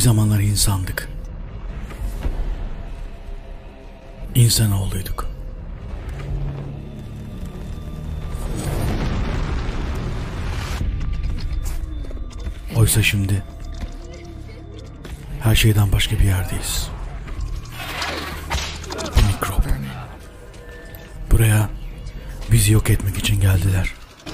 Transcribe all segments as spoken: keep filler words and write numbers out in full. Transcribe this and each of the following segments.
zamanlar insandık. İnsanoğluyduk. Oysa şimdi her şeyden başka bir yerdeyiz. Mikrop. Buraya bizi yok etmek için geldiler.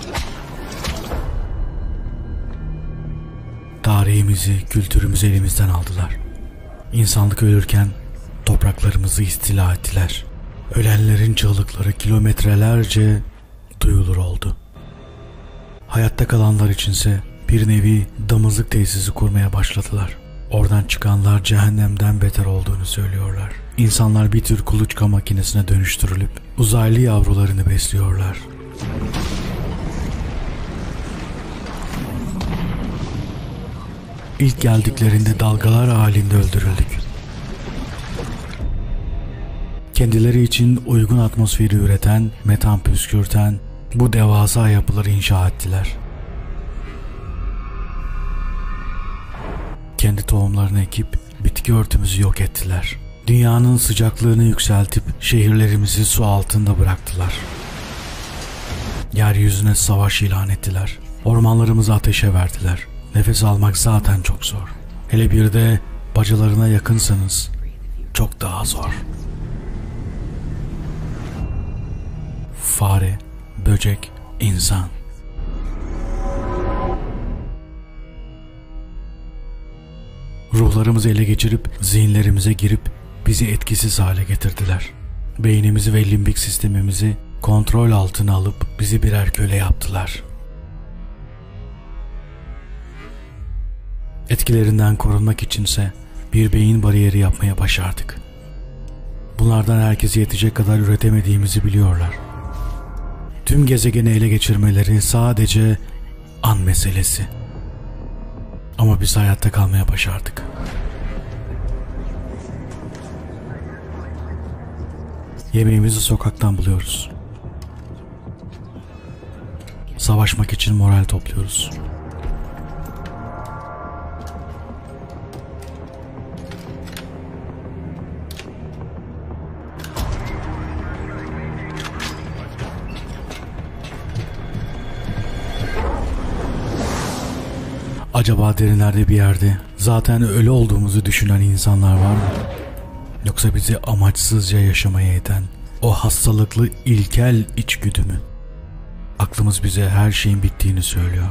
Tarihimizi, kültürümüzü elimizden aldılar. İnsanlık ölürken topraklarımızı istila ettiler. Ölenlerin çığlıkları kilometrelerce duyulur oldu. Hayatta kalanlar içinse bir nevi damızlık tesisi kurmaya başladılar. Oradan çıkanlar cehennemden beter olduğunu söylüyorlar. İnsanlar bir tür kuluçka makinesine dönüştürülüp uzaylı yavrularını besliyorlar. İlk geldiklerinde dalgalar halinde öldürüldük. Kendileri için uygun atmosferi üreten, metan püskürten bu devasa yapıları inşa ettiler. Kendi tohumlarını ekip bitki örtümüzü yok ettiler. Dünyanın sıcaklığını yükseltip şehirlerimizi su altında bıraktılar. Yeryüzüne savaş ilan ettiler. Ormanlarımızı ateşe verdiler. Nefes almak zaten çok zor. Hele bir de bacılarına yakınsanız çok daha zor. Fare, böcek, insan. Ruhlarımızı ele geçirip zihinlerimize girip bizi etkisiz hale getirdiler. Beynimizi ve limbik sistemimizi kontrol altına alıp bizi birer köle yaptılar. Etkilerinden korunmak içinse bir beyin bariyeri yapmaya başardık. Bunlardan herkese yetecek kadar üretemediğimizi biliyorlar. Tüm gezegeni ele geçirmeleri sadece an meselesi. Ama biz hayatta kalmaya başardık. Yemeğimizi sokaktan buluyoruz. Savaşmak için moral topluyoruz. Acaba derinlerde bir yerde zaten ölü olduğumuzu düşünen insanlar var mı? Yoksa bizi amaçsızca yaşamaya iten o hastalıklı ilkel içgüdü mü? Aklımız bize her şeyin bittiğini söylüyor.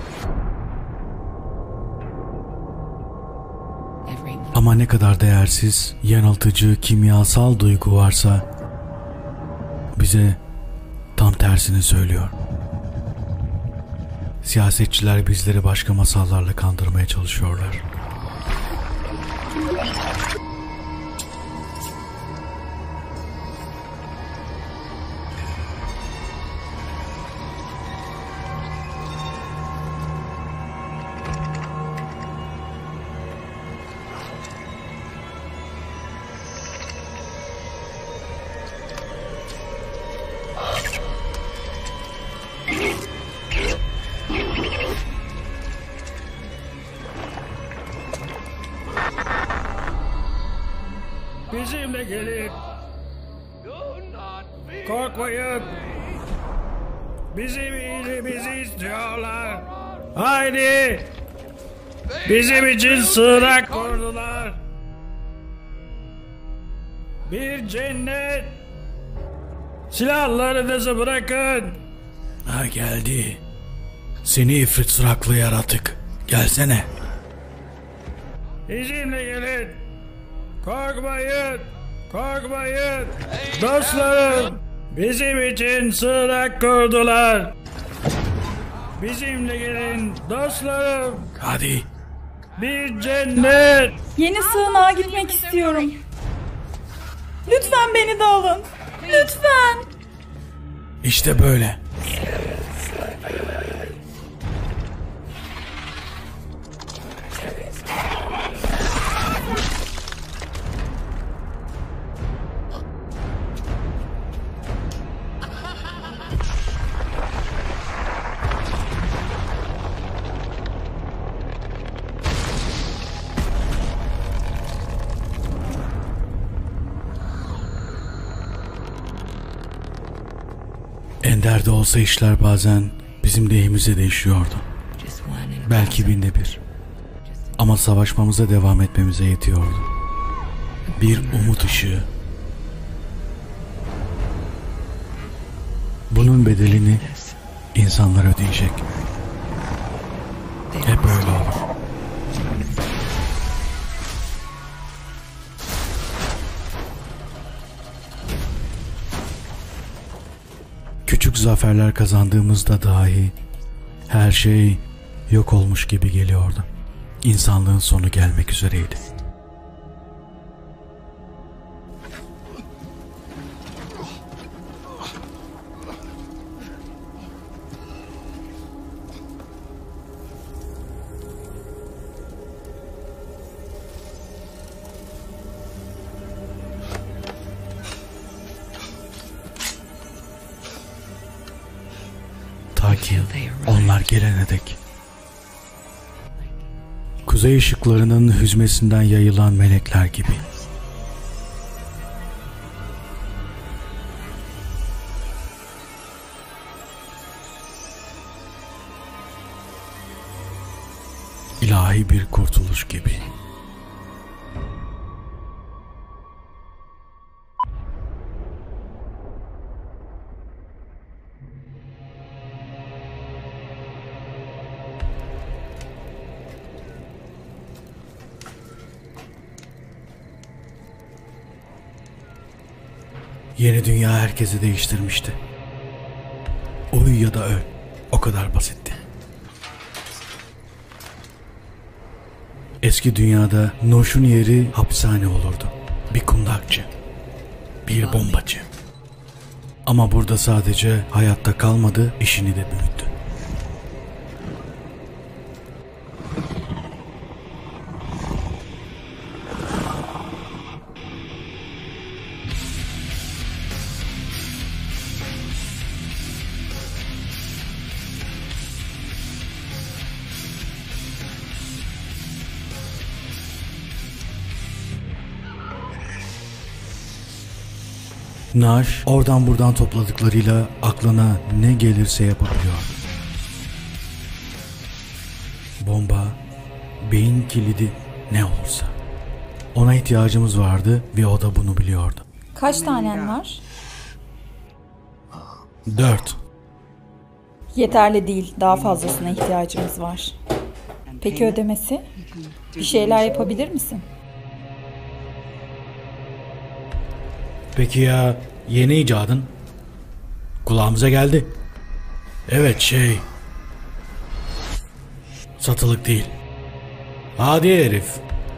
Ama ne kadar değersiz, yanıltıcı, kimyasal duygu varsa bize tam tersini söylüyor. Siyasetçiler bizleri başka masallarla kandırmaya çalışıyorlar. Bizimle gelin. Korkmayın. Bizim iyiliğimizi istiyorlar. Haydi. Bizim için sığınak kurdular. Bir cennet. Silahlarınızı bırakın. Ha geldi. Seni ifrit suraklı yaratık. Gelsene. Bizimle gelin. Korkmayın. Korkmayın. Dostlarım. Bizim için sığınak kurdular. Bizimle gelin dostlarım. Hadi. Bir cennet. Yeni sığınağa gitmek istiyorum. Lütfen beni de alın. Lütfen. İşte böyle. Ender de olsa işler bazen bizim lehimize değişiyordu. Belki binde bir. Ama savaşmamıza devam etmemize yetiyordu. Bir umut ışığı. Bunun bedelini insanlar ödeyecek. Hep öyle olur. Küçük zaferler kazandığımızda dahi her şey yok olmuş gibi geliyordu. İnsanlığın sonu gelmek üzereydi. Ta ki onlar gelene dek. Kuzey ışıklarının hüzmesinden yayılan melekler gibi. İlahi bir kurtuluş gibi. Yeni dünya herkesi değiştirmişti. Uyu ya da öl. O kadar basitti. Eski dünyada Noş'un yeri hapishane olurdu. Bir kundakçı. Bir bombacı. Ama burada sadece hayatta kalmadı, işini de büyüttü. Naş oradan buradan topladıklarıyla aklına ne gelirse yapabiliyordu. Bomba, beyin kilidi, ne olursa. Ona ihtiyacımız vardı ve o da bunu biliyordu. Kaç tanen var? Dört. Yeterli değil. Daha fazlasına ihtiyacımız var. Peki ödemesi? Bir şeyler yapabilir misin? Peki ya yeni icadın? Kulağımıza geldi. Evet şey... Satılık değil. Hadi herif.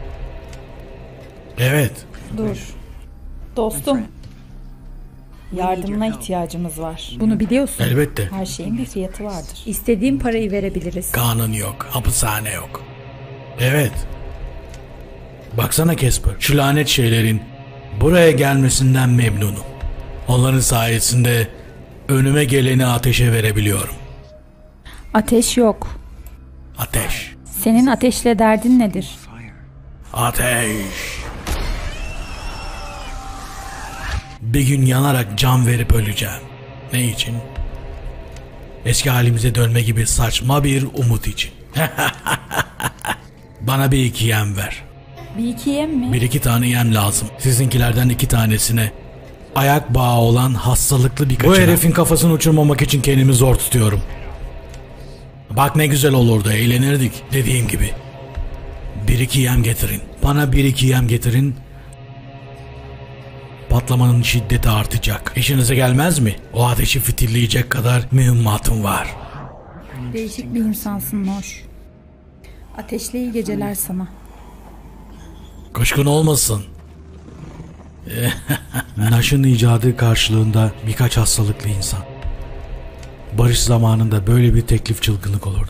Evet. Dur. Dostum. Yardımına ihtiyacımız var. Bunu biliyorsun. Elbette. Her şeyin bir fiyatı vardır. İstediğin parayı verebiliriz. Kanun yok. Hapishane yok. Evet. Baksana Casper. Şu lanet şeylerin buraya gelmesinden memnunum. Onların sayesinde önüme geleni ateşe verebiliyorum. Ateş yok. Ateş. Senin ateşle derdin nedir? Ateş. Bir gün yanarak can verip öleceğim. Ne için? Eski halimize dönme gibi saçma bir umut için. Bana bir iki yem ver. Bir iki yem mi? Bir iki tane yem lazım. Sizinkilerden iki tanesine. Ayak bağı olan hastalıklı birkaçına. Bu herifin kafasını uçurmamak için kendimi zor tutuyorum. Bak ne güzel olurdu, eğlenirdik dediğim gibi. Bir iki yem getirin. Bana bir iki yem getirin. Patlamanın şiddeti artacak. İşinize gelmez mi? O ateşi fitilleyecek kadar mühimmatım var. Değişik bir insansın Noş. Ateşle iyi geceler sana. Kuşkun olmasın. Nash'ın icadı karşılığında birkaç hastalıklı insan. Barış zamanında böyle bir teklif çılgınlık olurdu.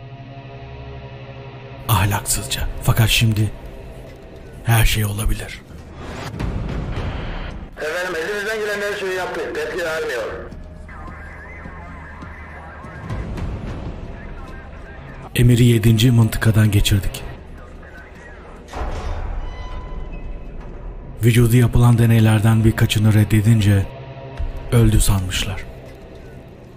Ahlaksızca. Fakat şimdi her şey olabilir. Efendim elimizden gelen her şeyi yaptık. Tepki vermiyor. Emir'i yedinci mıntıkadan geçirdik. Vücudu yapılan deneylerden birkaçını reddedince öldü sanmışlar.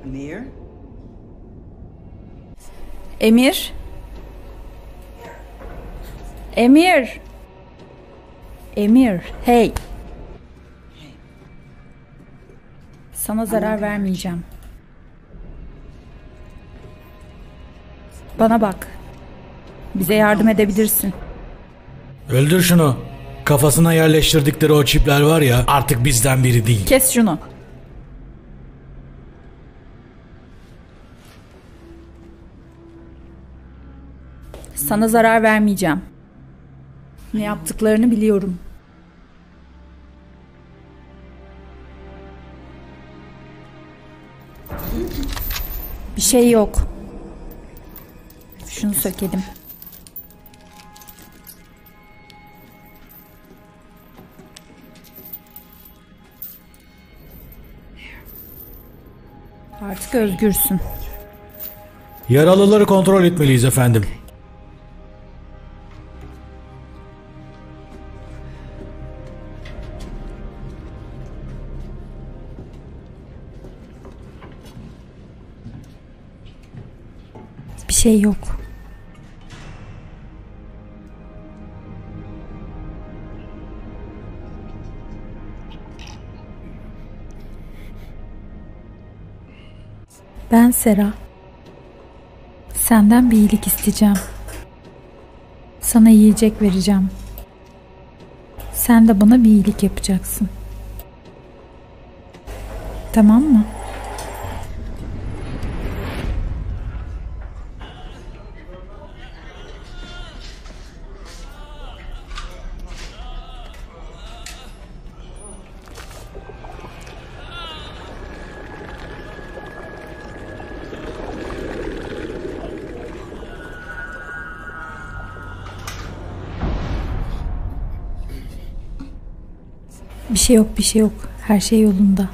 Emir? Emir? Emir, hey. Sana zarar vermeyeceğim. Bana bak. Bize yardım edebilirsin. Öldür şunu. Kafasına yerleştirdikleri o çipler var ya, artık bizden biri değil. Kes şunu. Sana zarar vermeyeceğim. Ne yaptıklarını biliyorum. Bir şey yok. Şunu sökelim. Artık özgürsün. Yaralıları kontrol etmeliyiz efendim. Bir şey yok. Ben Sera. Senden bir iyilik isteyeceğim. Sana yiyecek vereceğim. Sen de bana bir iyilik yapacaksın. Tamam mı? Bir şey yok, bir şey yok. Her şey yolunda.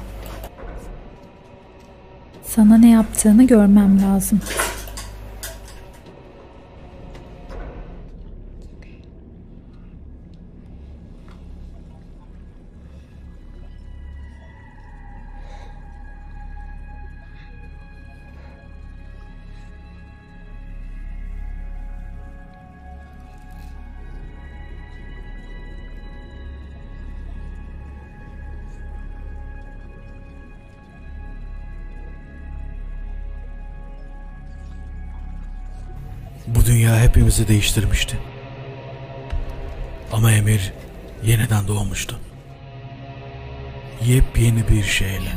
Sana ne yaptığını görmem lazım. Bu dünya hepimizi değiştirmişti. Ama Emir yeniden doğmuştu. Yepyeni bir şeyle.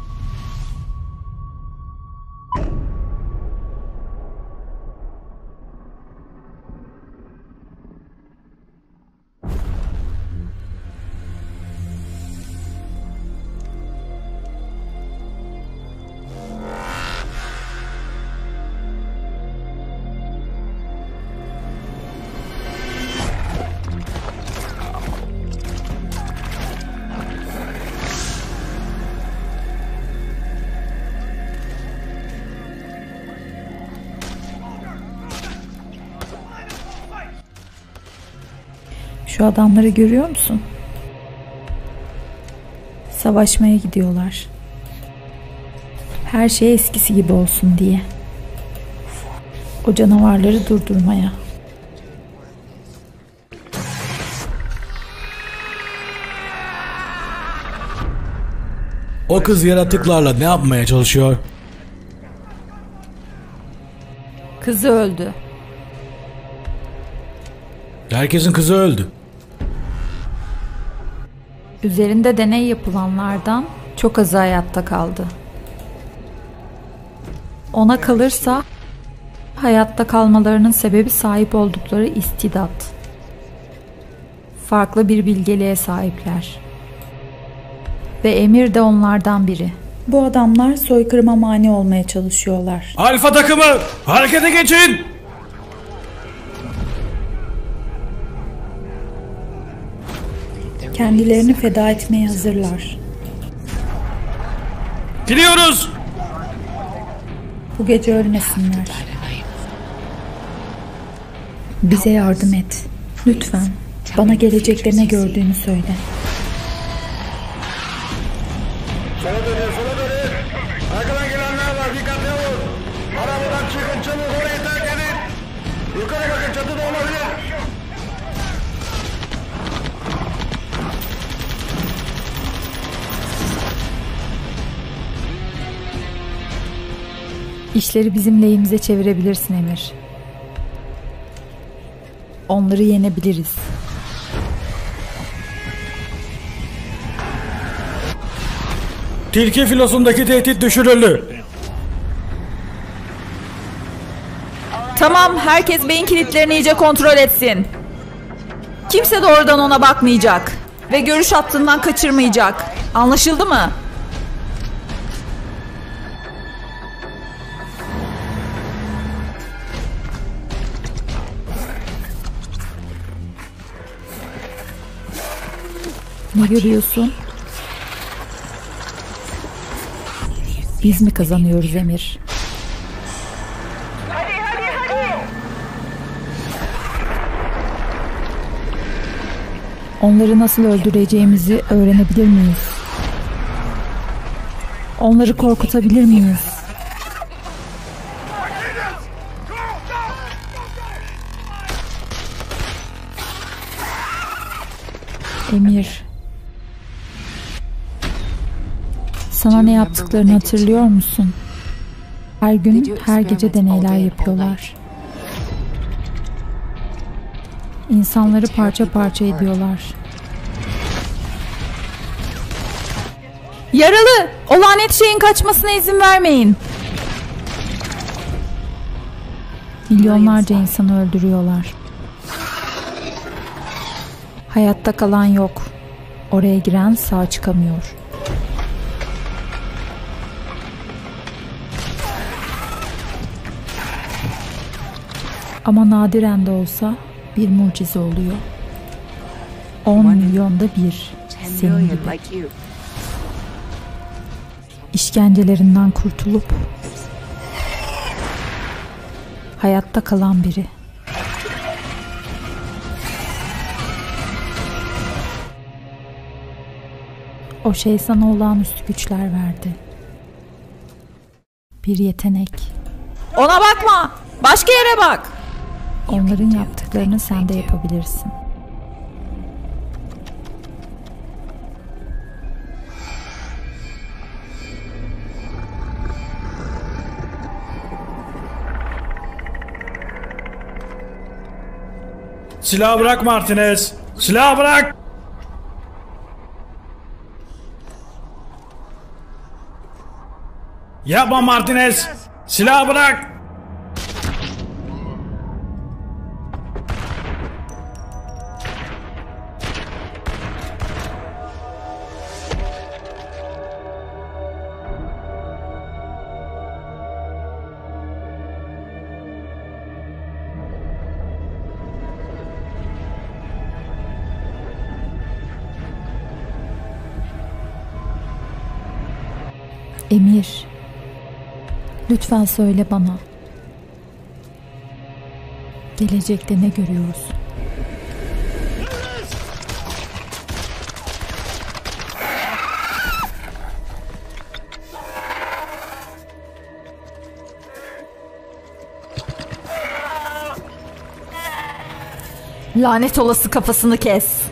Şu adamları görüyor musun? Savaşmaya gidiyorlar. Her şey eskisi gibi olsun diye. O canavarları durdurmaya. O kız yaratıklarla ne yapmaya çalışıyor? Kızı öldü. Herkesin kızı öldü. Üzerinde deney yapılanlardan çok azı hayatta kaldı. Ona kalırsa hayatta kalmalarının sebebi sahip oldukları istidat. Farklı bir bilgeliğe sahipler. Ve Emir de onlardan biri. Bu adamlar soykırıma mani olmaya çalışıyorlar. Alfa takımı harekete geçin. Kendilerini feda etmeye hazırlar. Gidiyoruz. Bu gece ölmesinler. Bize yardım et. Lütfen. Bana gelecekte ne gördüğünü söyle. Sola dönüyor, sola dönüyor. Arkadan gelenler var, Yukarı bakın, çatıda olabilir. İşleri bizim lehimize çevirebilirsin Emir. Onları yenebiliriz. Tilki filosundaki tehdit düşürüldü. Tamam, herkes beyin kilitlerini iyice kontrol etsin. Kimse doğrudan ona bakmayacak. Ve görüş hattından kaçırmayacak. Anlaşıldı mı? Ne görüyorsun? Biz mi kazanıyoruz Emir? Onları nasıl öldüreceğimizi öğrenebilir miyiz? Onları korkutabilir miyiz? Emir. Sana ne yaptıklarını hatırlıyor musun? Her gün, her gece deneyler yapıyorlar. İnsanları parça parça ediyorlar. Yaralı! O lanet şeyin kaçmasına izin vermeyin. Milyonlarca insanı öldürüyorlar. Hayatta kalan yok. Oraya giren sağ çıkamıyor. Ama nadiren de olsa bir mucize oluyor. On milyonda bir. Senin gibi. İşkencelerinden kurtulup hayatta kalan biri. O şey sana olağanüstü güçler verdi. Bir yetenek. Ona bakma! Başka yere bak! Onların yaptıklarını sen de yapabilirsin. Silahı bırak Martinez. Silahı bırak. Yapma Martinez. Silahı bırak. Emir, lütfen söyle bana. Gelecekte ne görüyorsun? Lanet olası kafasını kes.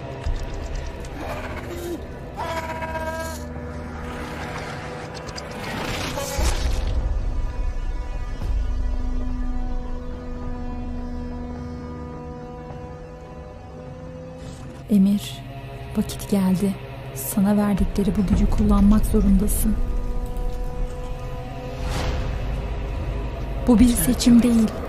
Emir, vakit geldi. Sana verdikleri bu gücü kullanmak zorundasın. Bu bir seçim değil.